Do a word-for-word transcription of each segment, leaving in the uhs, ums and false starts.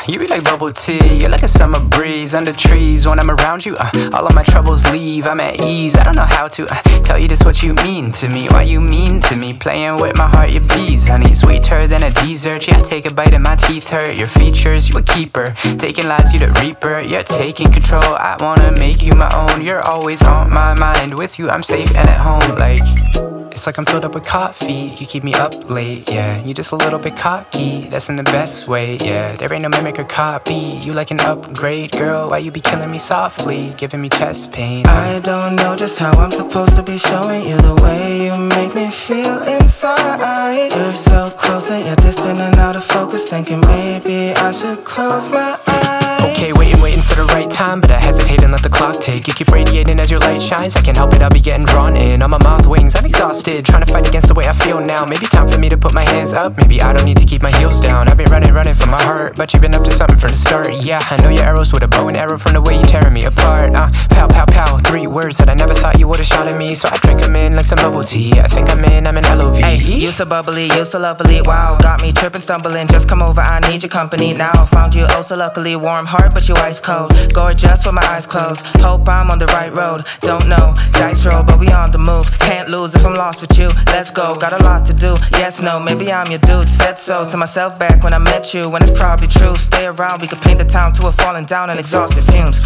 You be like bubble tea, you're like a summer breeze under trees. When I'm around you, uh, all of my troubles leave. I'm at ease, I don't know how to uh, tell you this what you mean to me. Why you mean to me, playing with my heart, you bees, honey. Sweeter than a dessert, yeah, take a bite and my teeth hurt. Your features, you a keeper, taking lives, you the reaper. You're taking control, I wanna make you my own. You're always on my mind, with you I'm safe and at home. Like, it's like I'm filled up with coffee, you keep me up late, yeah. You just a little bit cocky, that's in the best way, yeah. There ain't no mimic or copy, you like an upgrade, girl. Why you be killing me softly, giving me chest pain? I don't know just how I'm supposed to be showing you the way you make me feel inside. You're so close and you're distant and out of focus, thinking maybe I should close my eyes. Okay, waiting, waiting for the right time, but I hesitate and let the clock tick. You keep radiating as your light shines, I can't help it, I'll be getting drawn in. On my mouth wings, I'm exhausted, trying to fight against the way I feel now. Maybe time for me to put my hands up, maybe I don't need to keep my heels down. I've been running, running from my heart, but you've been up to something from the start. Yeah, I know your arrows with a bow and arrow from the way you tearing me apart. Uh, pow, pow, pow, three words that I never thought you would've shot at me. So I drink them in like some bubble tea, I think I'm in, I'm in L O V. Hey, you so bubbly, you so lovely, wow. Got me tripping, stumbling, just come over, I need your company now. Found you oh so luckily, warm heart but you ice cold. Gorgeous with my eyes closed, hope I'm on the right road. Don't know, dice roll but we on the move. Can't lose if I'm lost with you, let's go. Got a lot to do, yes, no, maybe I'm your dude. Said so to myself back when I met you, when it's probably true. Stay around, we could paint the town to a falling down and exhausted fumes.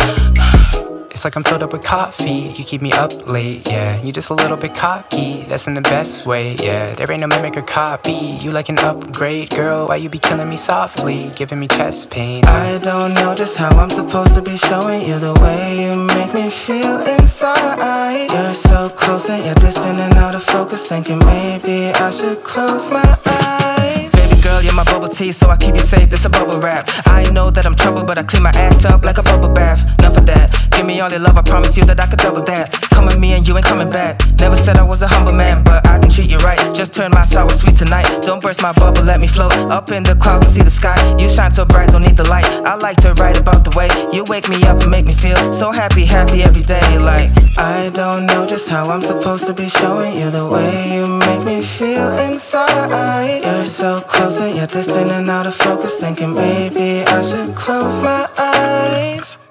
It's like I'm filled up with coffee, you keep me up late, yeah. You just a little bit cocky, that's in the best way, yeah. There ain't no mimic or copy, you like an upgrade, girl. Why you be killing me softly, giving me chest pain? I don't know just how I'm supposed to be showing you the way you make me feel inside. You're so close and you're distant and out of focus, thinking maybe I should close my eyes. Baby girl, you're my bubble tea, so I keep you safe, this a bubble wrap. I know that I'm trouble, but I clean my act up like a bubble bath. Enough of that, give me all your love, I promise you that I could double that. Come with me and you ain't coming back. Never said I was a humble man, but I can treat you right. Just turn my sour sweet tonight. Don't burst my bubble, let me float up in the clouds and see the sky. You shine so bright, don't need the light. I like to write about the way you wake me up and make me feel so happy, happy every day. Like, I don't know just how I'm supposed to be showing you the way you make me feel inside. You're so close and you're distant and out of focus, thinking maybe I should close my eyes.